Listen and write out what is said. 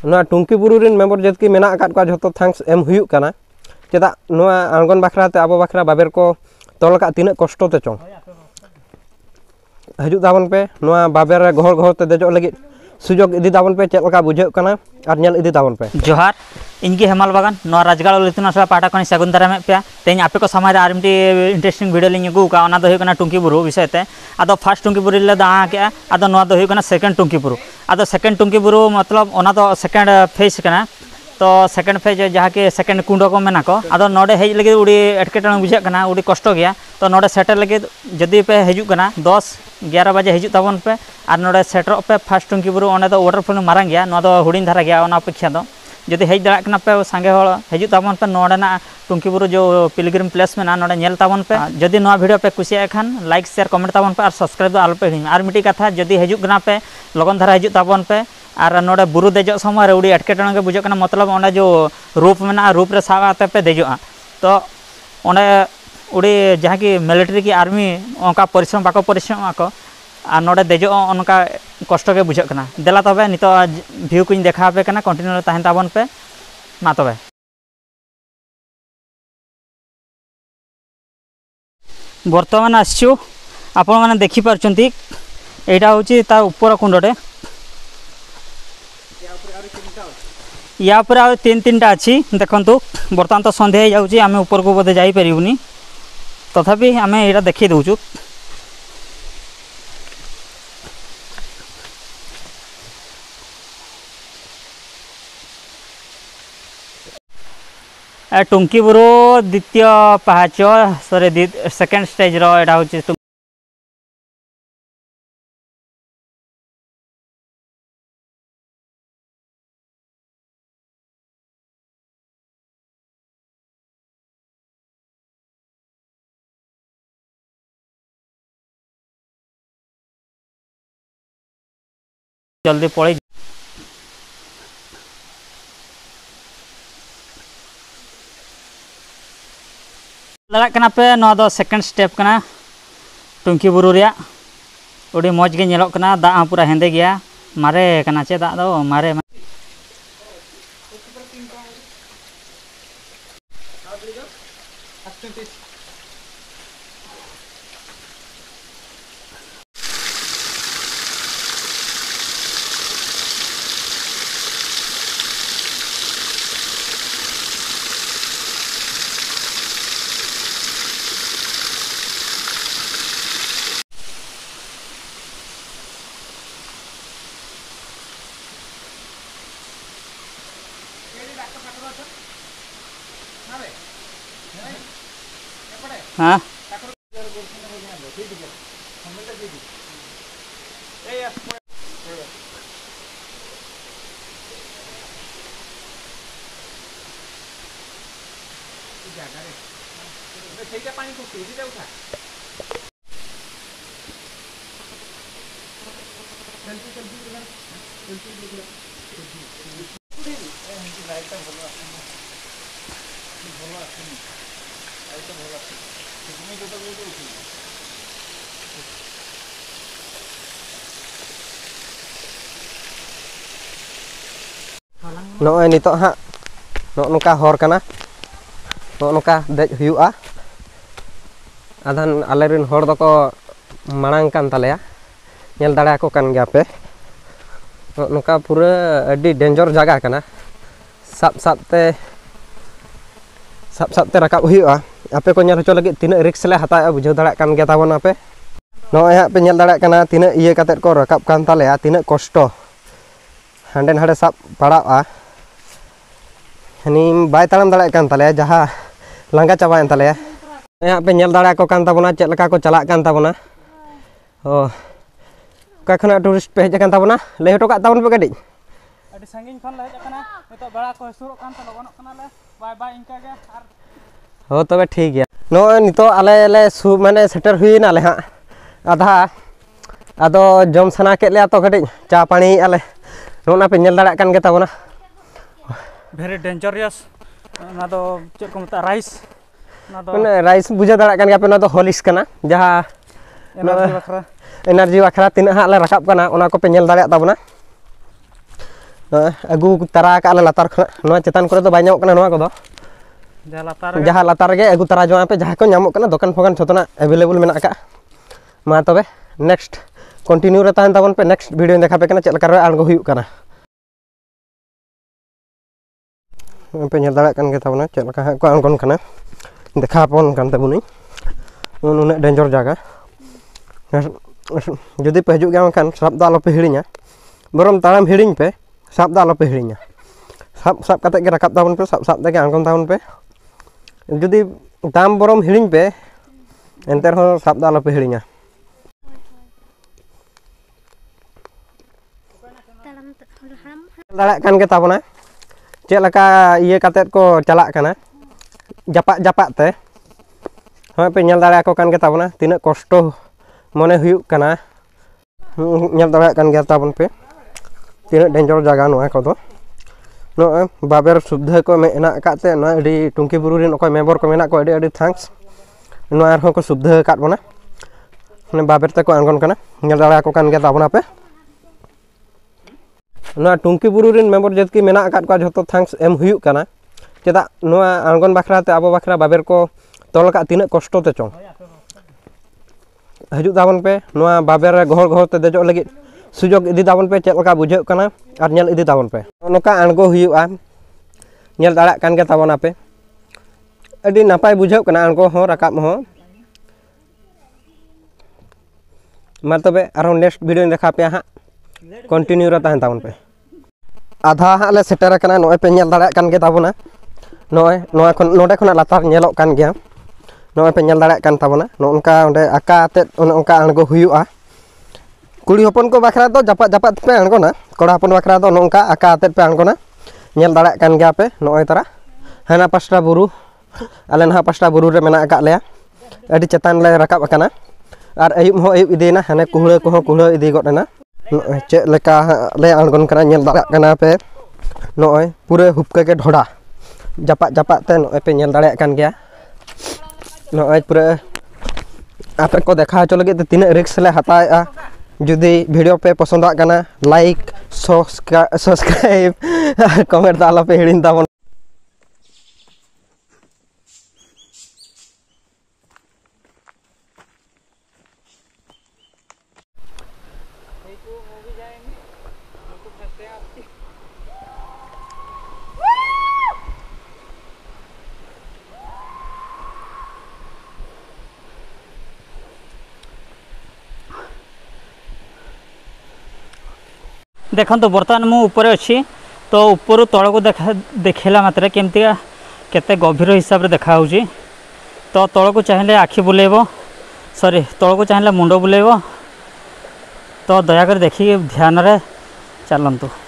नोआ टुंकी बुरु rain member जतकी मेना आकाद को जतो थैंक्स एम हुयुक काना चेदा नोआ आंगन बाखरा ते आबो बाखरा बाबेर को तोल का तिना कष्ट ते चों हजु दाबन पे नोआ बाबेर रे गहर गहर ते देजो लगी सुजोग इदी दाबन पे चेद लका बुझे काना और नेल इदी दाबन पे जोहार इनकी हेमाल बागान नोआ राजगाड़ इतुन आसड़ा पाटा को सगुन दारामे पे तेज आपे को समय आर मिटी इंटरेस्टिंग वीडियो लिंग अगू का ओना दो हुयकना टुंकी बुरु विषय ते आदो फर्स्ट टुंकी बुरु ले दाआ के आदो नोआ दो हुयकना सेकंड टुंकी बुरु आदो सेकंड टुंकी बुरु मतलब ओना दो सेकंड फेज कना तो सेकंड फेज जहाँ के सेकंड कुंडो को मेना को आदो नोडे हेज लगे उड़ी एटकेटण बुझे कना उड़ी कष्ट गया तो नोडे सेटर लगे जदि पे हजु कना 10-11 बजे हजु ताबन पे और नोडे सेटर पे फर्स्ट टुंकी बुरु ओने दो वाटरफॉल मारंग गया नो दो हुडिन धारा गया ओना अपेक्षा दो जदि हेज दाड़ा कना पे संगे हळ हजु ताबन पे नोडेना टुंकी बुरु जो पिलग्रिम प्लेस में नोडे नेल ताबन पे जदि नो वीडियो पे कुसिया खान लाइक शेयर कमेंट ताबन पे और सब्सक्राइब आल पे और मिटी कथा जदि हजु कना पे लगन धारा हजु ताबन पे और नोडे बुरु देजो समय रे उड़ी एटकेटण के बुझे कना मतलब ओना जो रूप में रूप रे सावाते पे देजोआ तो ओने उड़ी जहाँ की मिलिट्री की आर्मी ओंका परिश्रम बाको परिश्रम आको और नोडे देजो ओनका कष्ट के बुझे कना देला तबे नितो व्यू को देखा पे कना कंटिन्यू ताहन ताबन पे मा तबे वर्तमान आसछु आपण माने देखि पारचंती एटा होची तार ऊपर कुंडटे या पर आ तीन टा अच्छी देखंतु बर्तमान तो संध्या जाउची आमे ऊपर को बोधे जाई परिबुनी तथापि आमे एटा देखि दउछु टुंकी बुरु द्वितीय पहाच सॉरी सेकंड स्टेज रो एटा होची जल्दी पड़े लगा पे नवा दो सेकंड स्टेप कना टुंकी बुरु रिया उड़ी मौज गे नेलोक कना दा पूरा हेंदे गया मारे कना चे दा दो मारे हाँ नोय नितो हा नोका हर कना नोका देज हुयुआ आधान आलेरिन हर दको मांग कान तालेया नेल दाड़ा को कान गया पे नोका पूरा अड्डी डेंजर जगह कना साब साबते रकाब हुयुआ आपे को नेल हचो लगे तिना रिक्स ले हताया बुझाव दाड़ा कान गया ताबोना पे नोय हा पे नेल दाड़ा कना तिना इये कातेत को रकाब कान तालेया तिना कष्ट हांडे नाडे साब पड़ाआ हनी बाय ताड़ाम दाड़ा कान तालेया जहाँ लांगा चाबायन तालेया यहाँ पे नेल दाड़ा को कान ताबोना चेद लका को चलाक कान ताबोना ओ का खना टूरिस्ट पे हेज कान ताबोना ले हटो का ताबोन पे गाड़ी अडी संगिन खन ले हेज कना नितो बेड़ा को हसुरो कान त लगनक कना ले बाय बाय इनका गे आर हो तबे ठीक गया नो नितो आले ले सु माने सेटर हुइना ले हा आधा आदो जम सना के ले तो गाड़ी चा पानी आले नोना पे नेल दाड़ा कान गे ताबोना वेरी डेंजरस ना तो चेक को मता राइस ना तो राइस बुझा दाड़ा कान गे पे ना तो होलिस कना जहाँ एनर्जी बखरा तीन हाँ ले रकाब कना ओना को पे नेल दाड़ा ताबोना अगू तारा का लातार चेतान करे तो बाय नामक कना नोआ कोदो जहाँ लातार गे अगू तारा जो पे जहाँ को नामक कना दोकान फोकान छोतना अवेलेबल मेना का मा तबे नेक्स्ट कंटिन्यू रे ताहन ताबन पे नेक्स्ट वीडियो देखा पे कना चेल कर आंगो हुयु कना पे नेल दाड़ा कन गे ताबना चेल का को आंगन कना देखा पन कन ताबुनी उन डेंजर जगह जदि पे हजु गया खान साब दा आलोपे हिड़िया बरम ताराम हिड़िंग पे साब दा आलोपे हिड़िया साब साब कते गे राकाब ताबन पे साब साब तेगे आंगन ताबन पे जदि दाम बरम हिड़िंग पे एंते रहो साब दा आलोपे हिड़िया दाड़ा कान गे ताबना चेलका इये काते को चला कना जापा जापा ते हाँ पे नेल दाड़ा को कान गे ताबना तिना कष्ट मने हुयु कना नेल दाड़ा कान गे ताबन पे तिना डेंजर जगह नोआ कोदो नो बाबेर सुविधा को मेना काते नो अडी टुंकी बुरु रिन ओकय मेंबर को मेना को अडी अडी थैंक्स नो आर हो को सुविधा काट बना ने बाबेर ते को आंगन कना नेल दाड़ा को कान गे ताबना पे नो टुंकी बुरु रिन मेंबर जतकी मेना काट को जतो थैंक्स एम हुयु कना चेदा नो आंगन बाखरा ते आबो बाखरा बाबेर को तोल का तिना कष्ट ते चों हजु दाबन पे नो बाबेर गहर गहर ते देजो लगी सुजोग इदी दाबन पे चेलका बुझे कना और नेल इदी दाबन पे नोका आंगो हुयुआ नेल दाड़ा कान गे ताबना पे अडी नापाय बुझे कना आंगो हो राकाब हो मा तबे आरो नेक्स्ट वीडियो देखा पे हा कंटिन्यू रे ताहन ताबन पे आधा हा ले सेटर कना नोय पे नेल दाड़ा कान गे ताबना नोय नोय खन नोडे खना लातार नेलोक कान गया नोय पे नेल दाड़ा कान ताबना नोनका ओंडे आका ते ओनका आंगो हुयुआ कुड़ी हपन को बाखरा दो जापा जापा पे आंगोना कोड़ा हपन बाखरा दो नोनका आका आते पे आंगोना नेल दाड़ा कान गया पे नोय तारा हाना पास्टा बुरु आले ना पास्टा बुरु रे मेना का लेया अडी चेतान ले राकाब कना और अयुब हो अयुब इदेना हाने कुहड़ा को कुहड़ा इदी गडना चे लेका ले आंगोन कना नेल दाड़ा कना पे नोय पूरे हुपके के ढोड़ा जापा जापा ते नोय पे नेल दाड़ा कान गया नोय पूरे आपे को देखा चो लगे तीन रिक्स ले हताया जुदी वीडियो पे पसंद आना लाइक सब्सक्राइब कमेंट दाला पे हिड़िन ताबन देखो तो बर्तमान मु ऊपर अच्छी तो ऊपर तल को देखला मात्र केमती केते गभीर हिसाब रे देखा होची तो तल को चाहिए आखि बुलेबो सॉरी तल को चाहिए मुंड बुलेबो तो दया कर देखिए ध्यान रे चलंतु।